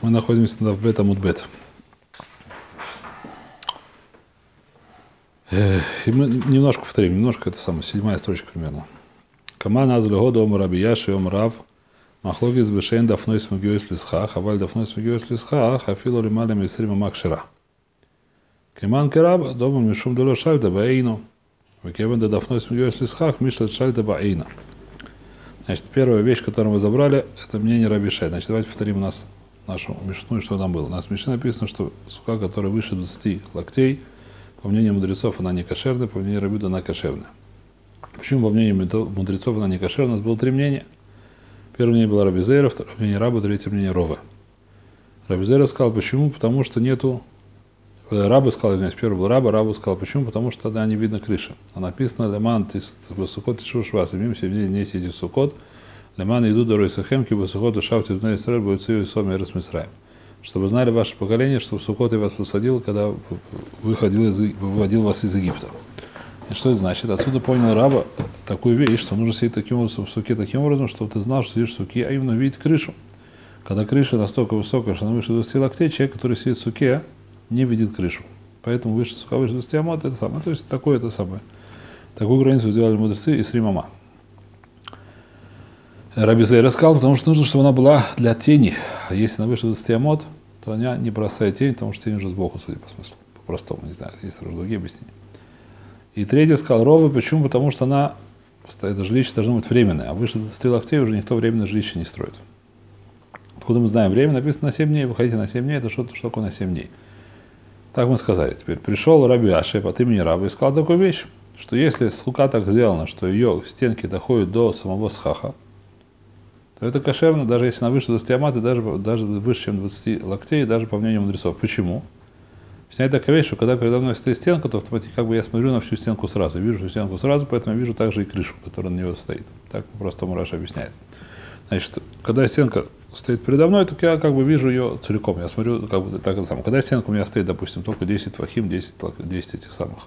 Мы находимся в бета мудбет. И мы немножко повторим, немножко это самое, 7-я строчка примерно. Каман азлегода ом раби яши ом рав махлогис бешен дафной смагиос лисхах, аваль дафной смагиос лисхах, афило лималем и срима макшира. Каман кераба дома мишум дело шальда баэйну. Векевен да дафной смагиос лисхах мишлет шальда баэйна. Значит, первая вещь, которую мы забрали, это мнение раби Шай. Значит, давайте повторим нашу мишну, что там было. У нас в мишне написано, что сука, которая выше 20 локтей, по мнению мудрецов, она не кошерная, по мнению Рабиуда, она кошерная. Почему по мнению мудрецов она не кошерная? У нас было 3 мнения. Первое мнение было Раби Зейра, второе мнение Раба, третье мнение Рова. Раби Зейра сказал, почему? Потому что нету... Раба сказал, извиняюсь, первый был Раба сказал, почему? Потому что тогда не видно крыши. А написано, леман ты сукот и шушвас, и мим 7 дней не сидит сукот, леман иду дорой сахемки, высухот и шавти в дней Исраэль, будет сию и соми расмисраем. Чтобы знали ваше поколение, что в Сукот я вас посадил, когда выводил вас из Египта. И что это значит? Отсюда понял Раба такую вещь, что нужно сидеть таким образом в суке, таким образом, чтобы ты знал, что сидишь в суке, а именно видеть крышу. Когда крыша настолько высокая, что она выше 20 локтей, человек, который сидит в суке, не видит крышу. Поэтому выше сука, выше 20 амот, это самое. То есть такое это самое. Такую границу сделали мудрецы из Римама. Раби Зейра сказал, потому что нужно, чтобы она была для тени. А если она выше 20 амот, то она не бросает тень, потому что тень уже сбоку, судя по смыслу. По-простому, не знаю, есть другие объяснения. И третий сказал Рова, почему? Потому что это жилище должно быть временное, а выше 20 локтей уже никто временное жилище не строит. Откуда мы знаем? Время написано на 7 дней, выходите на 7 дней, это что такое на 7 дней? Так мы сказали. Теперь пришел Раби Ашев от имени Раба и сказал такую вещь, что если сука так сделана, что ее стенки доходят до самого схаха, то это кошерно, даже если она выше 20 амат, и даже выше, чем 20 локтей, даже по мнению мудрецов. Почему? Объясняет такая вещь, что когда передо мной стоит стенка, то автоматически как бы я смотрю на всю стенку сразу. Вижу всю стенку сразу, поэтому я вижу также и крышу, которая на нее стоит. Так по-простому Раша объясняет. Значит, когда стенка стоит передо мной, то я как бы вижу ее целиком. Я смотрю как бы так же самое. Когда стенка у меня стоит, допустим, только 10 твахим, 10 этих самых,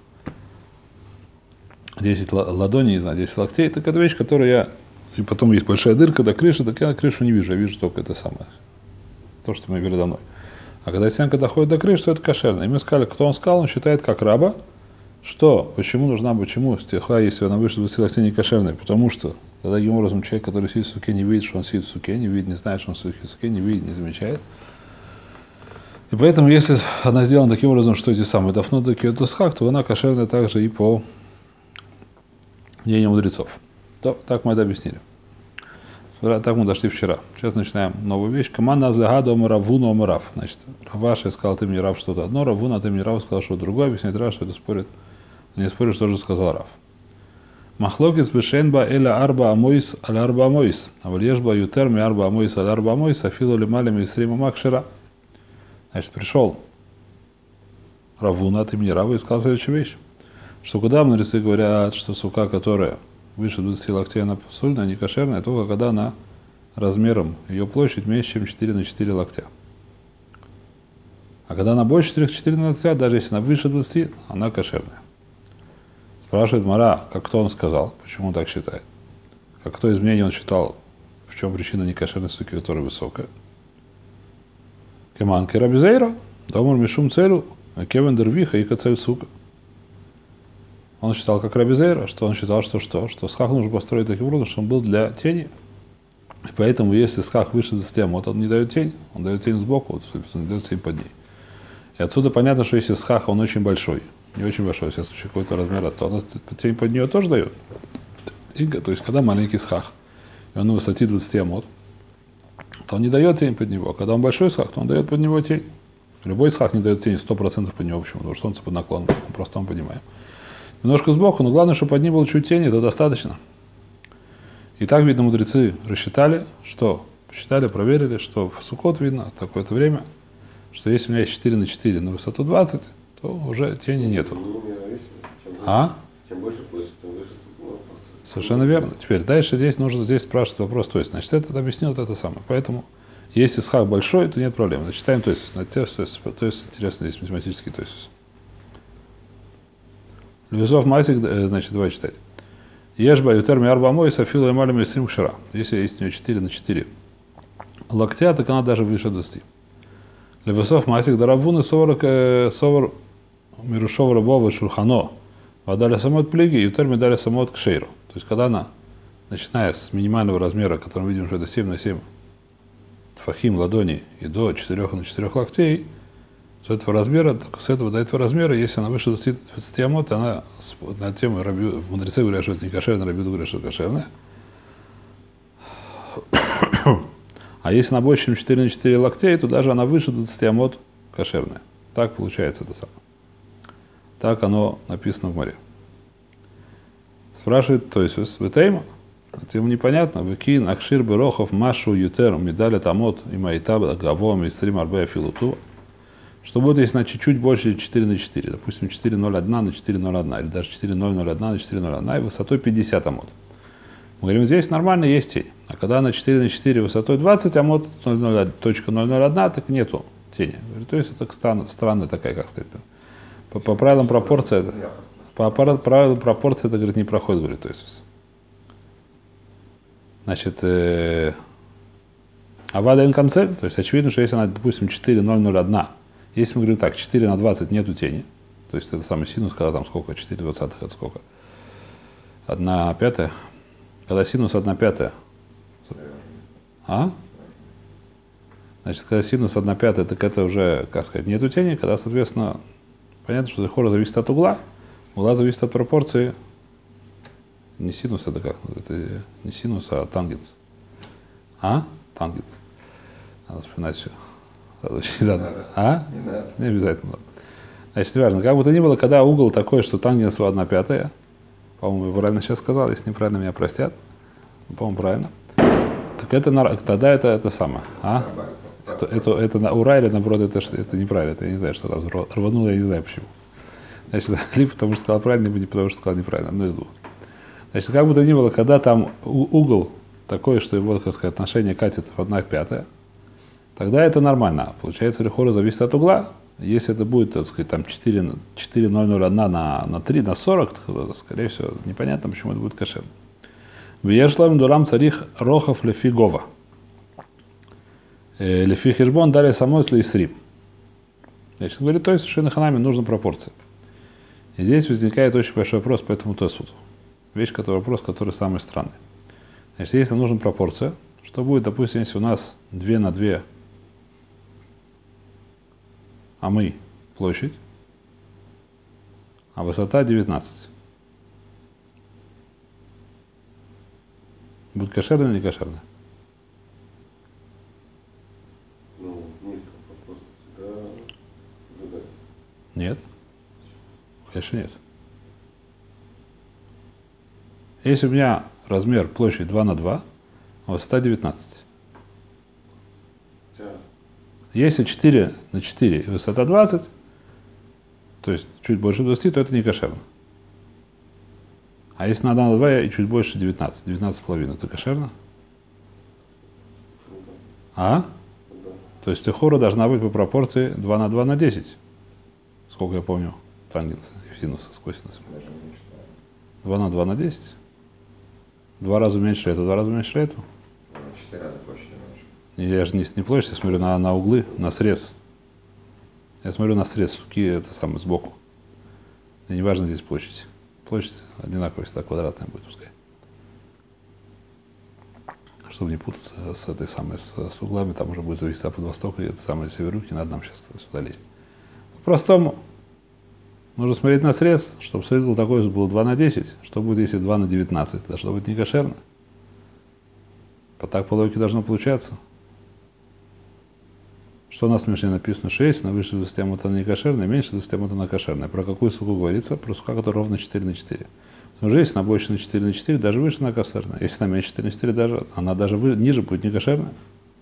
10 ладоней, не знаю, 10 локтей, так это вещь, которую я... И потом есть большая дырка до крыши, так я крышу не вижу, я вижу только это самое. То, что мы передо мной. А когда стенка доходит до крыши, то это кошерно. И мы сказали, кто он сказал, он считает как Раба, что, почему стеха, если она выше 20 локтей, не кошерная? Потому что тогда таким образом человек, который сидит в суке, не видит, что он сидит в суке, не видит, не знает, что он сидит в суке, не видит, не замечает. И поэтому, если она сделана таким образом, что эти самые дафнут до киотусхах, то она кошерная также и по мнению мудрецов. Так мы это объяснили. Так мы дошли вчера. Сейчас начинаем новую вещь. Команда азлягада омаравуна омарав. Значит, Раваша сказал, ты мне Рав что-то одно, Равуна, ты мне Рав сказал что-то другое. Объясняет Рав, что это спорит. Не спорит, что же сказал Рав. Махлокис бешенба эля арба амойс аль арба амойс. А вальешба ютерми арба амойс аль арба амойс, афилу лималем и срима макшира. Значит, пришел Равуна, ты мне Рав, и сказал следующую вещь. Что когда мудрецы говорят, что сука, которая выше 20 локтей, она посульная, не кошерная, только когда она размером, ее площадь меньше, чем 4 на 4 локтя. А когда она больше 4 на локтя, даже если она выше 20, она кошерная. Спрашивает Мара, как кто он сказал, почему он так считает. Как кто из мнений он считал, в чем причина некошерной суки, которая высокая. Кеманки Раби Зейра, домур мишум целю, кевен дервиха и кацель сука. Он считал, как Раби Зейра, что он считал, что схах нужно построить таким образом, что он был для тени. И поэтому, если схах выше 20 амот, он не дает тень, он дает тень сбоку, вот, он не дает тень под ней. И отсюда понятно, что если схах, он очень большой, не очень большой, если случае какой-то размер, то он тень под нее тоже дает. То есть, когда маленький схах, и он на высоте 20 амот, то он не дает тень под него. А когда он большой схах, то он дает под него тень. Любой схах не дает тень 100% под него, почему? Потому что солнце под наклоном, мы просто понимаем. Немножко сбоку, но главное, чтобы под ним было чуть тени, это достаточно. И так, видно, мудрецы рассчитали, проверили, что в Сукот видно такое-то время, что если у меня есть 4 на 4 на высоту 20, то уже тени нету. Чем больше площадь, тем выше Сукот. Совершенно верно. Теперь дальше нужно спрашивать вопрос, то есть, значит, это объяснил это самое. Поэтому, если схах большой, то нет проблем. Значит, читаем то есть интересно здесь математический то есть. Львизов Масик, значит, давай читать. Ешба ютерми арба амойс, афилу эмалем и стрим кшира. Если есть у нее 4 на 4 локтя, так она даже выше 20. Левесов масик дарабуны совар мирушов рабова шурхано. Водали самот плеги, ютер медали самот к шейру. То есть, когда она, начиная с минимального размера, который мы видим, что это 7 на 7 тфахим ладони и до 4 на 4 локтей, с этого размера, только с этого до этого размера, если она выше 20 амот, она на тему мудрецы говорят, что это не кошерно, рабиду говорят, что это кошерное. А если она больше, чем 4 на 4 локтей, то даже она выше 20 амот кошерная. Так получается это самое. Так оно написано в море. Спрашивает, то есть, Ветейма, это ему непонятно, Векин, Акшир, Берохов, Машу, Ютер, Медаля, Тамот, и Маитаб, Гаво, Мистрим, Арбея, Филуту. Что будет, если она чуть-чуть больше 4 на 4, допустим, 4,01 на 4,01, или даже 4,001 на 4,01, и высотой 50 амот. Мы говорим, здесь нормально есть тень. А когда она 4 на 4 высотой 20 амот, 0,001, так нету тени. То есть это странная такая, как сказать, по правилам пропорции, по правилам пропорции это, говорит, не проходит, говорит, то есть. Значит, авада инконцель, то есть очевидно, что если она, допустим, 4,001, если мы говорим так, 4 на 20 нету тени, то есть это самый синус, когда там сколько, 4 двадцатых, это сколько? 1 пятая? Когда синус 1 пятая. А? Значит, когда синус 1 пятая, так это уже, как сказать, нету тени, когда, соответственно, понятно, что хора зависит от угла, угла зависит от пропорции. Не синус, это как? Это не синус, а тангенс. А? Тангенс. Надо вспоминать все. А? Не надо. Не обязательно. Значит, важно, как бы то ни было, когда угол такой, что тангенс 1 пятая, по-моему, я правильно сейчас сказал, если неправильно, меня простят. По-моему, правильно. Так это, тогда это самое. А? Это на ура или наоборот, это неправильно. Это я не знаю, что там рвануло, я не знаю почему. Значит, либо потому что сказал правильно, либо потому что сказал неправильно. Одно из двух. Значит, как бы то ни было, когда там угол такой, что его, так сказать, отношение катит в 1 пятая, тогда это нормально. Получается, рехора зависит от угла. Если это будет, так сказать, там 4,001 на 3, на 40, то, скорее всего, непонятно, почему это будет кошерно. Вешлам дурам царих рохов лефи гова. Лефи хижбон дали самой слейсрим. Значит, говорит, то есть, что на ханаме нужна пропорция. И здесь возникает очень большой вопрос по этому тесуту. Вопрос, который самый странный. Значит, если нужна пропорция, что будет, допустим, если у нас 2 на 2 амы площадь, а высота 19. Будет кошерно или не кошерно? Ну, низко просто всегда соблюдается. Нет. Конечно, нет. Если у меня размер площадь 2 на 2, а высота 19. Если 4 на 4 и высота 20, то есть чуть больше 20, то это не кошерно. А если на 1 на 2 и чуть больше 19, 19,5, то кошерно? А? То есть техора должна быть по пропорции 2 на 2 на 10. Сколько я помню тангенса и синуса с косинусом. 2 на 2 на 10. 2 раза меньше это, 2 раза меньше это. 4 раза больше. Я же не площадь, я смотрю на углы, на срез. Я смотрю на срез суки, это самое, сбоку. И не важно здесь площадь. Площадь одинаковая, всегда квадратная будет, пускай. Чтобы не путаться с этой самой, с углами, там уже будет зависеть запад-восток, и это самое север-юг, не надо нам сейчас сюда лезть. По-простому, нужно смотреть на срез, чтобы угол такой был 2 на 10, что будет, если 2 на 19, должно быть не кошерно. Так по логике должно получаться. Что у нас в Мишне написано, что есть, на выше 20 амот она не кошерная, меньше 20 амот она кошерная. Про какую суку говорится? Про сука, которая ровно 4 на 4. Уже если она больше на 4 на 4, даже выше она кошерная. Если она меньше 4 на 4, даже, она даже ниже будет не кошерная.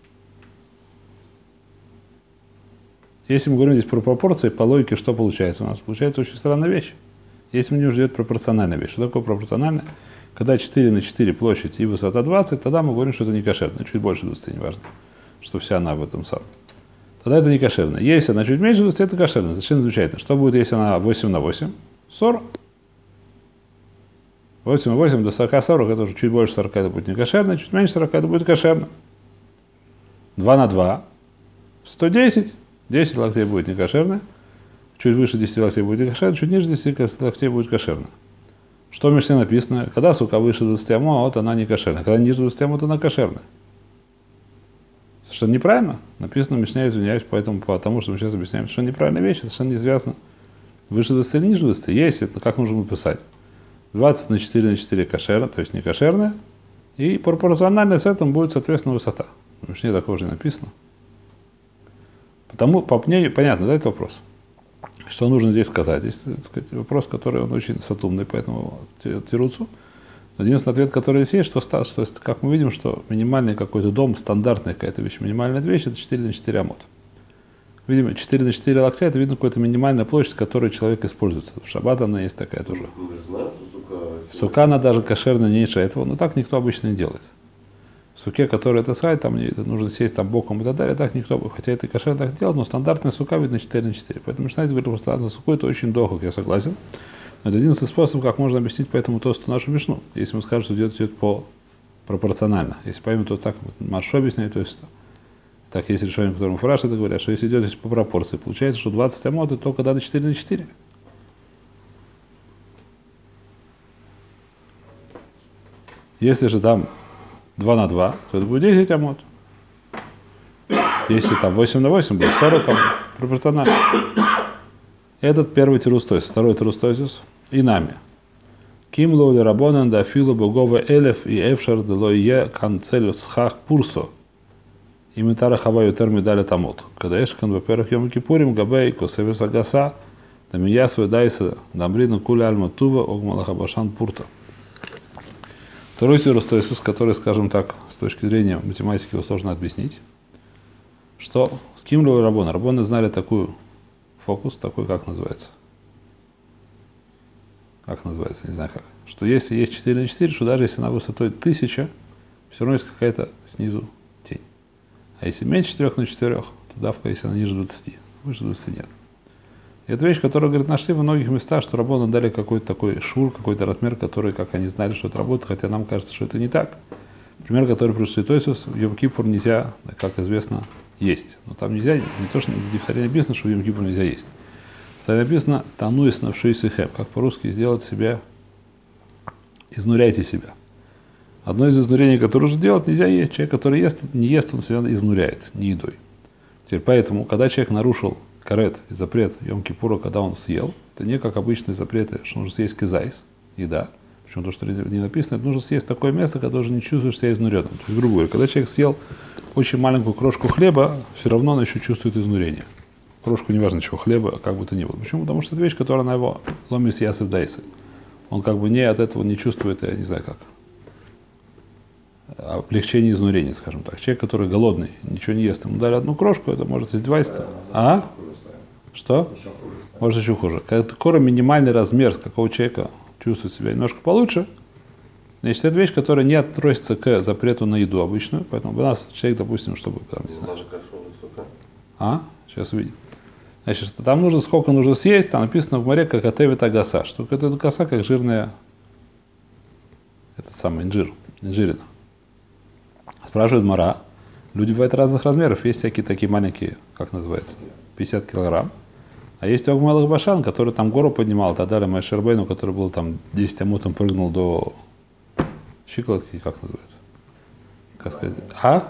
Если мы говорим здесь про пропорции, по логике что получается? У нас получается очень странная вещь. Если мне уже идет пропорциональная вещь. Что такое пропорциональная? Когда 4 на 4 площадь и высота 20, тогда мы говорим, что это не кошерно. Чуть больше 20, неважно. Что вся она в этом самом. Тогда это не кошерно. Если она чуть меньше 20, это кошерно. Совершенно замечательно. Что будет, если она 8 на 8? 40. 8 на 8 до 40, это уже чуть больше 40, это будет не кошерно. Чуть меньше 40, это будет кошерно. 2 на 2. 110. 10 локтей будет некошерно, чуть выше 10 локтей будет некошерно, чуть ниже 10 локтей будет кошерно. Что в Мишне написано? Когда сука выше 20 амот, она не кошерна. Когда ниже 20 амот, она кошерна. Совершенно неправильно. Написано в Мишне, извиняюсь, поэтому, потому что мы сейчас объясняем, совершенно неправильная вещь, совершенно не связано. Выше 20 или ниже 20. Есть это, как нужно написать? 20 на 4 на 4 кошерно, то есть не кошерная. И пропорционально с этим будет, соответственно, высота. В Мишне такого же не написано. Потому, по мнению, понятно, да, этот вопрос? Что нужно здесь сказать? Здесь, так сказать, вопрос, который он очень сатумный, поэтому тируцу. Но единственный ответ, который здесь есть, что как мы видим, что минимальный какой-то дом, стандартная какая-то вещь, минимальная вещь, это 4 на 4 амот. Видимо, 4 на 4 локтя, это видно какая-то минимальная площадь, которой человек используется. В шаббат она есть такая тоже. Сука, она даже кошерная, не меньше этого, но так никто обычно не делает. В суке, которая это сайт, там это нужно сесть там боком и так далее, так никто, хотя это кошерно так делает, но стандартная сука видно 4 на 4. Поэтому начинается говорить, что стандартная сука это очень долго, я согласен. Но это единственный способ, как можно объяснить по этому тосту нашу мишну. Если мы скажем, что идет по пропорционально. Если поймем, то так Маршо объясняет, то есть так есть решение, которому Фураш это говорят, что если идет по пропорции, получается, что 20 амот это только до 4 на 4. Если же там 2 на 2, то это будет 10 амот. Если там 8 на 8, будет 40 амот. Пропорционально. Этот первый тирустойс. Второй тирустойс и нами. Ким лоули рабонан да филу богова элев и эфшар делое канцелю схах пурсо. И метара хаваю терми дали тамот. Когда эшкан во-первых йом кипурим габей косевес агаса да мия свой дайса дамрину куля альма тува огмалахабашан пурта. Второй тирустойс, который, скажем так, с точки зрения математики его сложно объяснить, что с ким лоули рабонан. Рабоны знали такую фокус, такой, как называется? Как называется, не знаю как. Что если есть 4 на 4, что даже если на высотой 1000, все равно есть какая-то снизу тень. А если меньше 4 на 4, то давка, если она ниже 20. Выше 20 нет. И это вещь, которую, говорит, нашли в многих местах, что рабоны дали какой-то такой шур, какой-то размер, который, как они знали, что это работает, хотя нам кажется, что это не так. Пример, который пришли Тойсус, в Йом-Кипур нельзя, как известно, есть. Но там нельзя, не то, что в Тфиле написано, что в Йом-Кипур нельзя есть. В Тфиле написано «тануис навшисихем», как по-русски сделать себя, изнуряйте себя. Одно из изнурений, которое уже делать нельзя есть. Человек, который ест, не ест, он себя изнуряет, не едой. Теперь поэтому, когда человек нарушил карет, запрет Йом-Кипура, когда он съел, это не как обычные запреты, что нужно съесть кизайс, еда. Причем то, что не написано, это нужно съесть такое место, которое уже не чувствуешь себя изнуренным. То есть, грубо говоря, когда человек съел очень маленькую крошку хлеба, все равно он еще чувствует изнурение. Крошку, неважно чего, хлеба, как бы то ни было. Почему? Потому что это вещь, которая на его ломис ясыв дайсы. Он как бы не от этого не чувствует, я не знаю как, облегчение изнурения, скажем так. Человек, который голодный, ничего не ест, ему дали одну крошку, это может издевательство. А? Что? Может еще хуже. Какой минимальный размер, какого человека чувствует себя немножко получше, значит, это вещь, которая не относится к запрету на еду обычную, поэтому у нас человек, допустим, чтобы, там, не знаю. А? Сейчас увидим. Значит, там нужно, сколько нужно съесть, там написано в море, как атевит агаса, что это коса, как жирная, этот самый инжир, инжирина. Спрашивает Мара, люди бывают разных размеров, есть всякие такие маленькие, как называется, 50 килограмм. А есть Огмалах Башан, который там гору поднимал, и так далее, Майшербейну, который был там 10 амутом, прыгнул до щиколотки, как называется? Как сказать? А?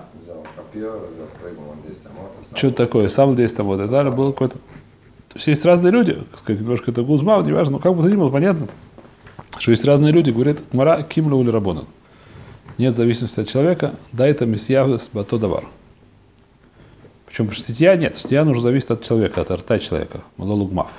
Что-то такое, сам 10 амут, и так далее, было какой-то... То есть есть разные люди, как сказать, немножко это гузмав, неважно, но как бы то ни было, понятно, что есть разные люди, говорят, Мара кимла ули рабонан. Нет зависимости от человека, да это месьявес бато давар. Причем штитья нет, штитья нужно зависеть от человека, от рта человека. Малолугмав.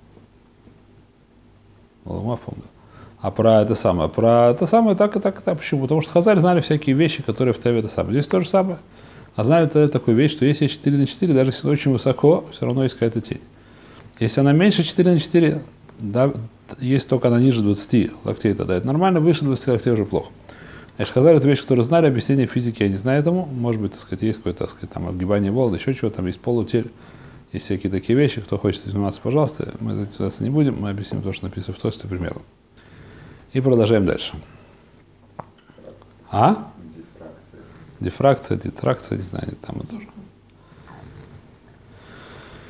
Малолугмав, помню. А про это самое так и так. Почему? Потому что Хазаль знали всякие вещи, которые в Таве это самое. Здесь то же самое. А знали такую вещь, что если 4 на 4, даже если очень высоко, все равно есть какая-то тень. Если она меньше 4 на 4, да, есть только она ниже 20 локтей, тогда это нормально, выше 20 локтей уже плохо. Значит, Хазаль это вещь, которую знали, объяснение физики я не знаю этому. Может быть, так сказать, есть какое-то, так сказать, там обгибание волн, еще чего, там есть полутель, есть всякие такие вещи. Кто хочет заниматься, пожалуйста, мы заниматься не будем, мы объясним то, что написано в тосте примерно. И продолжаем дальше. А? Дифракция, дитракция, не знаю, там и тоже.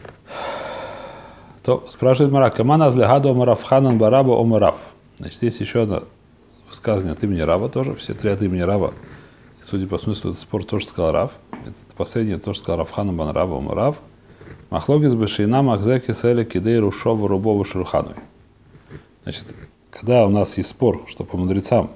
То спрашивает Мара, Камана злегаду омарав ханан бараба омарав. Значит, есть еще одно высказывание от имени Рава тоже, все три от имени Рава. И, судя по смыслу, этот спор тоже сказал Рав. Это последнее тоже сказал Рав ханан бан Раба омарав. Махлогис бешейна махзеки сэля кидей рушова рубова шурханой. Значит, когда у нас есть спор, что по мудрецам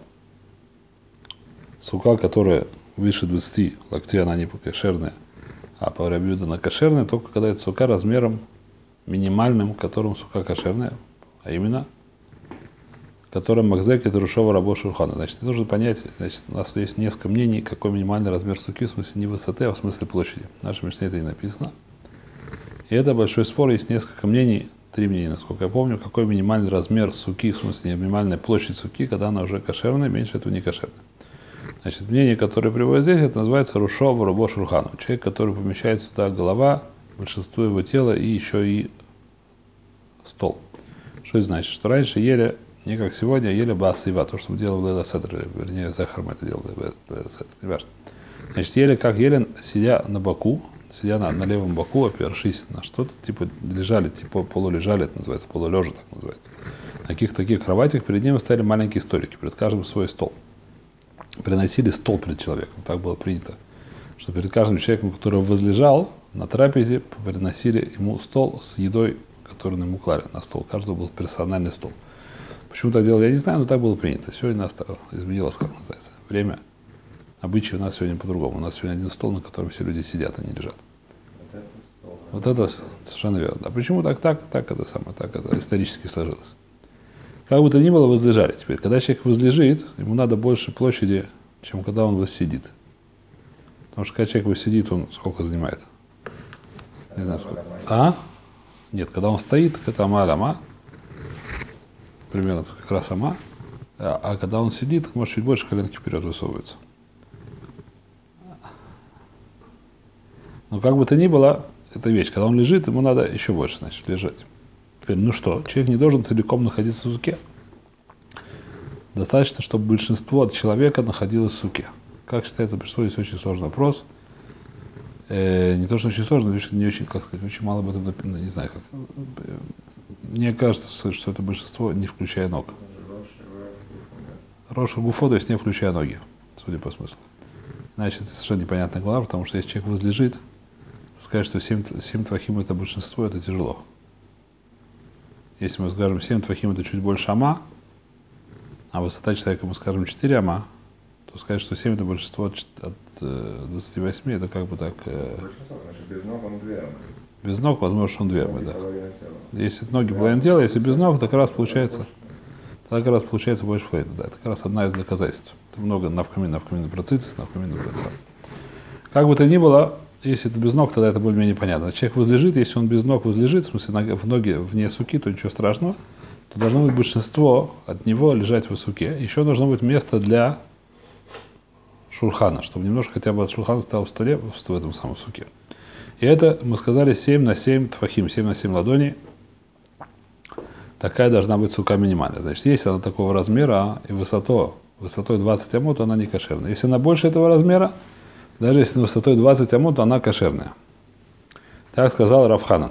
сука, которая выше 20 локтей, она не кошерная, а по Раби Юда она кошерная, только когда это сука размером минимальным, которым сука кошерная, а именно которым махзек это рушова рабо шурхана. Значит, нужно понять, значит, у нас есть несколько мнений, какой минимальный размер суки, в смысле не высоты, а в смысле площади. В нашей Мишне это не написано. И это большой спор, есть несколько мнений, 3 мнения, насколько я помню, какой минимальный размер суки, в смысле минимальная площадь суки, когда она уже кошерная, меньше этого не кошерная. Значит, мнение, которое приводит здесь, это называется рушова рабо шурхану. Человек, который помещает сюда голова, большинство его тела и еще и стол. Что это значит? Что раньше ели, не как сегодня, ели басыва, то, что мы делали в Лейла Седр, вернее, Захар мы это делали в Лейла Седр, не важно. Значит, ели, как ели, сидя на боку, сидя на левом боку, опершись на что-то, типа лежали, типа полулежали, это называется, полулежа, так называется. На каких-то таких кроватях перед ними стояли маленькие столики, перед каждым свой стол. Приносили стол перед человеком, так было принято, что перед каждым человеком, который возлежал на трапезе, приносили ему стол с едой, которую ему клали на стол. У каждого был персональный стол. Почему так делали, я не знаю, но так было принято. Сегодня нас изменилось, как называется, время. Обычаи у нас сегодня по-другому. У нас сегодня один стол, на котором все люди сидят, а не лежат. Вот это совершенно верно. А почему так это исторически сложилось? Как бы то ни было, возлежали. Теперь, когда человек возлежит, ему надо больше площади, чем когда он воссидит. Потому что когда человек воссидит, он сколько занимает? Не знаю сколько. А? Нет, когда он стоит, это ама, примерно как раз ама. А когда он сидит, может чуть больше коленки вперед высовываются. Но как бы то ни было, это вещь. Когда он лежит, ему надо еще больше, значит, лежать. Теперь, ну что, человек не должен целиком находиться в суке. Достаточно, чтобы большинство от человека находилось в суке. Как считается, что есть очень сложный вопрос. Не то, что очень сложно, не очень, как сказать, очень мало об этом написано, не знаю как. Мне кажется, что это большинство, не включая ног. Роша гуфо, то есть не включая ноги, судя по смыслу. Значит, это совершенно непонятная глава, потому что если человек возлежит, сказать, что 7 твахим это большинство, это тяжело. Если мы скажем 7 твахим это чуть больше ама, а высота человека мы скажем 4 ама, то сказать, что 7 это большинство от 28, это как бы так... Большинство, значит, без ног он 2 амы. Без ног, возможно, он 2 амы, да. Половина тела. Если ноги половина тела, если без ног, то как раз получается больше флейта, да. Это как раз одна из доказательств. Это много навкамин процитис, навкамин процитис. Как бы то ни было, если это без ног, тогда это более-менее понятно. Человек возлежит, если он без ног возлежит, в смысле в ноги вне суки, то ничего страшного, то должно быть большинство от него лежать в суке. Еще должно быть место для шурхана, чтобы немножко хотя бы от шурхана стал в столе, в этом самом суке. И это, мы сказали, 7 на 7 твахим, 7 на 7 ладоней. Такая должна быть сука минимальная. Значит, если она такого размера и высотой 20 амот, то она не кошерная. Если она больше этого размера, даже если высотой 20 амот, то она кошерная. Так сказал Рав Ханан.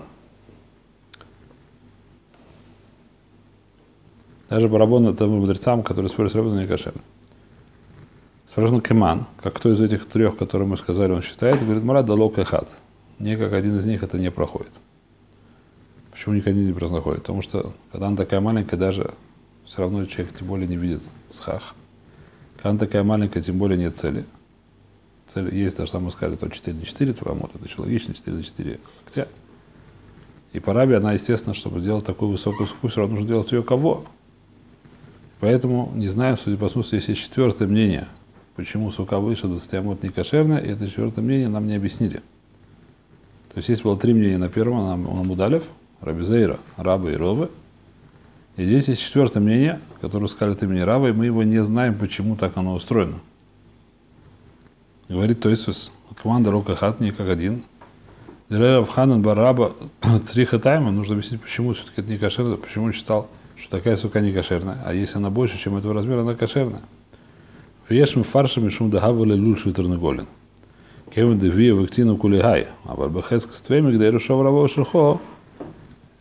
Даже по рабону тому мудрецам, которые спорят с рабоном, не кошерно. Спрашивал Кеман, как кто из этих 3, которые мы сказали, он считает, говорит, Мурад дало кахат. Не как один из них это не проходит. Почему никогда не проходит? Потому что, когда она такая маленькая, даже все равно человек тем более не видит схах. Когда она такая маленькая, тем более нет цели. Цель есть, даже мы сказали, то 4 на 4 твамот, это еще логично, 4 на 4 локтя. И по рабе она, естественно, чтобы сделать такую высокую суку, все равно нужно делать ее кого. Поэтому не знаем, судя по смыслу, если есть 4-е мнение, почему сука выше 20 амот не кошерная, и это 4-е мнение нам не объяснили. То есть было 3 мнения на первом, на Мудалев, Раби Зейра, Раба и Ровы. И здесь есть 4-е мнение, которое сказали от имени Рава, и мы его не знаем, почему так оно устроено. Говорит то есть команда Рокахат не как один. Рав Ханан Бараба Цриха Тайма, нужно объяснить, почему все-таки это не кошерно, почему он считал, что такая сука не кошерная, а если она больше, чем этого размера, она кошерная. Вешим фаршем и шум дагавали лучший терноголин. Кевин де вия вектину кулигай, а барбахеска с твеми, где решил Рава Шерхо,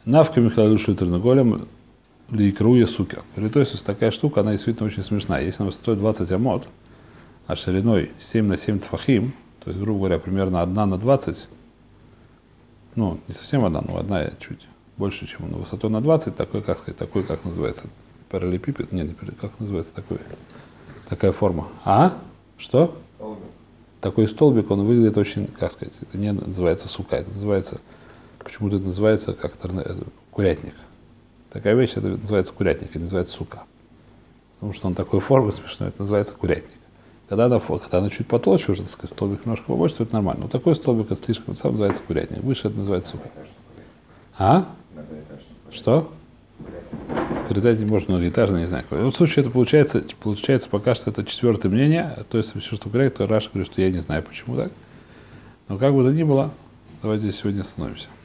Навка Михаилушу Терноголем Ликруя Сукер. То есть такая штука, она действительно очень смешная. Если она стоит 20 амот, а шириной 7 на 7 тфахим, то есть, грубо говоря, примерно 1 на 20, ну, не совсем одна, но одна чуть больше, чем на высоту на 20, такой, как сказать, такой, как называется, параллелепипед, нет, как называется такой, такая форма. А? Что? Столбик. Такой столбик, он выглядит очень, как сказать, это не называется сука, это называется, почему-то это называется как курятник. Такая вещь, это называется курятник, это называется сука. Потому что он такой формы смешной, это называется курятник. Когда она чуть потолще, уже, так сказать, столбик немножко побольше, то это нормально. Но такой столбик, это слишком, сам называется курятник. Выше это называется сука. А? Что? Курятник может многоэтажный, не знаю. В любом случае, это получается пока что это четвертое мнение. То есть, все, что курятник, то Раша говорит, что я не знаю, почему так. Но как бы то ни было, давайте сегодня остановимся.